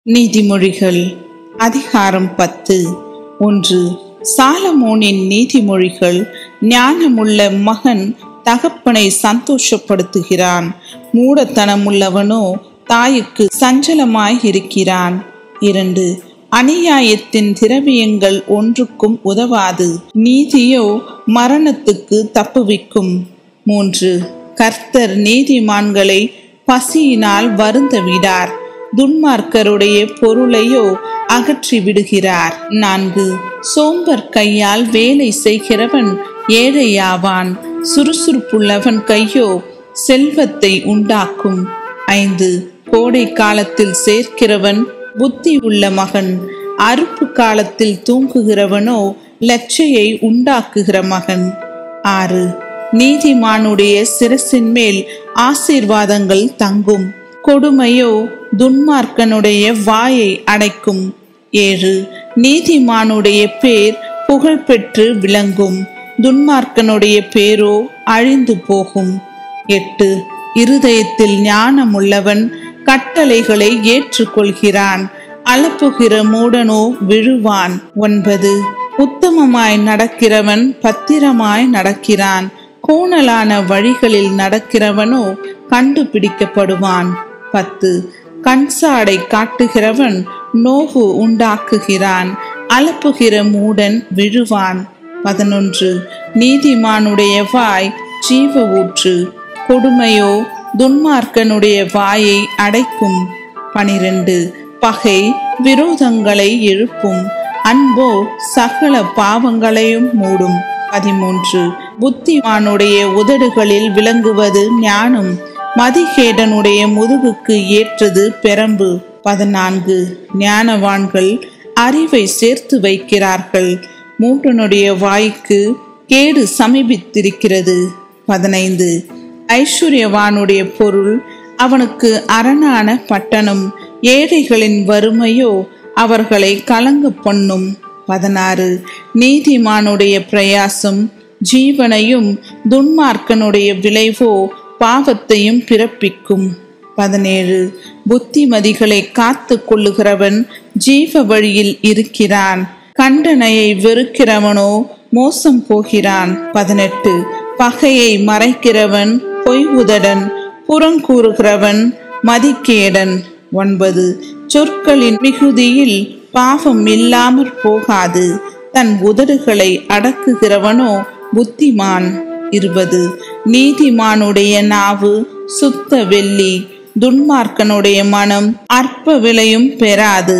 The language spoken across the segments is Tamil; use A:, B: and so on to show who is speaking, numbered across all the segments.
A: நீதிமொழிகள் அதிகாரம் 10. 1. சாலமோனின் நீதிமொழிகள். ஞானமுள்ள மகன் தகப்பனை சந்தோஷப்படுத்துகிறான், மூடத்தனமுள்ளவனோ தாய்க்கு சஞ்சலமாய் இருக்கிறான். 2. அநியாயத்தின் திரவியங்கள் ஒன்றுக்கும் உதவாது, நீதியோ மரணத்துக்கு தப்புவிக்கும். 3. கர்த்தர் நீதிமான்களை பசியினால் வருந்த விடார், துன்மார்க்கருடைய பொருளையோ அகற்றி விடுகிறார். 4. சோம்பர் கையால் வேலை செய்கிறவன் ஏழையாவான், சுறுசுறுப்புள்ளவன் கையோ செல்வத்தை உண்டாக்கும். 5. கோடை காலத்தில் சேர்க்கிறவன் புத்தி உள்ள மகன், அறுப்பு காலத்தில் தூங்குகிறவனோ லட்சையை உண்டாக்குகிற மகன். 6. நீதிமானுடைய சிரசின் மேல் ஆசீர்வாதங்கள் தங்கும், கொடுமையோ துன்மார்க்கனுடைய வாயை அடைக்கும். 7. நீதிமானுடைய பேர் புகழ் பெற்று விளங்கும், துன்மார்க்கனுடைய பேரோ அழிந்து போகும். 8. இருதயத்தில் ஞானமுள்ளவன் கட்டளைகளை ஏற்றுக்கொள்கிறான், அலப்புகிற மூடனோ விழுவான். 9. உத்தமமாய் நடக்கிறவன் பத்திரமாய் நடக்கிறான், கோணலான வழிகளில் நடக்கிறவனோ கண்டுபிடிக்கப்படுவான். 10. கண்சாடை காட்டுகிறவன் நோவு உண்டாக்குகிறான், அலப்புகிற மூடன் விழுவான். 11. நீதிமானுடைய வாய் ஜீவ ஊற்று, கொடுமையோ துன்மார்க்கனுடைய வாயை அடைக்கும். 12. பகை விரோதங்களை எழுப்பும், அன்போ சகல பாவங்களையும் மூடும். 13. புத்திமானுடைய உதடுகளில் விளங்குவது ஞானம், மதிகேடனுடைய முதுகுக்கு ஏற்றது பெரம்பு. 14. ஞானவான்கள் அறிவை சேர்த்து வைக்கிறார்கள், மூடனுடைய வாய்க்கு கேடு சமீபித்திருக்கிறது. 15. ஐஸ்வர்யவானுடைய பொருள் அவனுக்கு அரணான பட்டணம், ஏழைகளின் வறுமையோ அவர்களை கலங்க பண்ணும். 16. நீதிமானுடைய பிரயாசம் ஜீவனையும், துன்மார்க்கனுடைய விளைவோ பாவத்தையும் பிறப்பிக்கும். 17. புத்திமதிகளை காத்து கொள்ளுகிறவன் ஜீவ வழியில் இருக்கிறான், கண்டனையை வெறுக்கிறவனோ மோசம் போகிறான். 18. பகையை மறைக்கிறவன் பொய் உதடன், புறங்கூறுகிறவன் மதிக்கேடன். 9. சொற்களின் மிகுதியில் பாவம் இல்லாமற் போகாது, தன் உதடுகளை அடக்குகிறவனோ புத்திமான். 20. நீதிமானுடைய நாவு சுத்த வெள்ளி, துன்மார்க்கனுடைய மனம் அற்ப விலையும் பெறாது.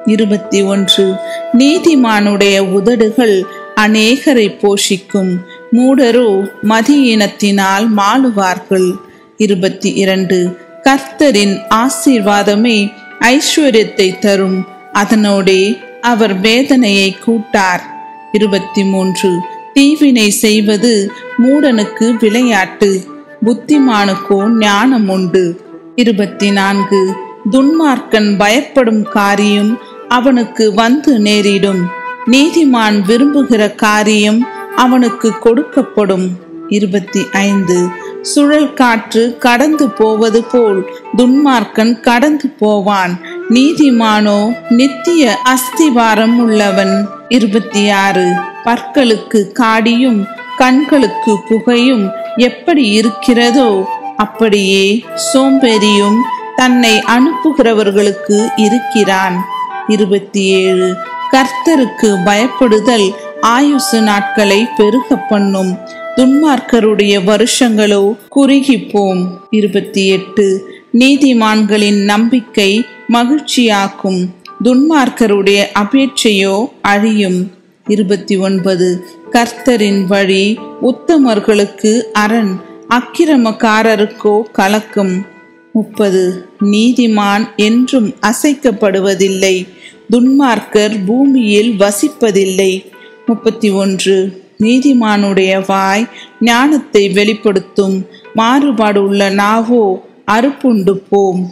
A: 21. நீதிமானுடைய உதடுகள் அநேகரை போஷிக்கும், மூடரோ மதியினத்தினால் மாளுவார்கள். 22. கர்த்தரின் ஆசீர்வாதமே ஐஸ்வர்யத்தை தரும், அதனோடே அவர் வேதனையை கூட்டார். 23. தீவினை செய்வது மூடனுக்கு விளையாட்டு, புத்திமானுக்கோ ஞானம் உண்டு. 24. துன்மார்க்கன் பயப்படும் காரியம் அவனுக்கு வந்து நேரிடும், நீதிமான் விரும்புகிற காரியம் அவனுக்கு கொடுக்கப்படும். 25. சுழல் காற்று கடந்து போவது போல் துன்மார்க்கன் கடந்து போவான், நீதிமானோ நித்திய அஸ்திவாரம் உள்ளவன். 26. பற்களுக்கு காடியும் கண்களுக்கு புகையும் எப்படி இருக்கிறதோ அப்படியே சோம்பேறியும் தன்னை அனுப்புகிறவர்களுக்கு இருக்கிறான். 27. கர்த்தருக்கு பயப்படுதல் ஆயுசு நாட்களை பெருக பண்ணும், துன்மார்க்கருடைய வருஷங்களோ குறுகி போம். 28. நீதிமான்களின் நம்பிக்கை மகிழ்ச்சியாக்கும், துன்மார்க்கருடைய அபேட்சையோ அழியும். 29. கர்த்தரின் வழி உத்தமர்களுக்கு அரண், அக்கிரமக்காரருக்கோ கலக்கம். 30. நீதிமான் என்றும் அசைக்கப்படுவதில்லை, துன்மார்க்கர் பூமியில் வசிப்பதில்லை. 31. நீதிமானுடைய வாய் ஞானத்தை வெளிப்படுத்தும், மாறுபாடு உள்ள நாவோ அறுப்புண்டு போம்.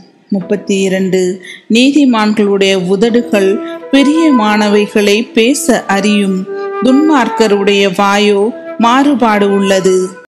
A: 32. நீதிமான்களுடைய உதடுகள் பிரியமானவைகளை பேச அறியும், துன்மார்க்கருடைய வாயோ மாறுபாடு உள்ளது.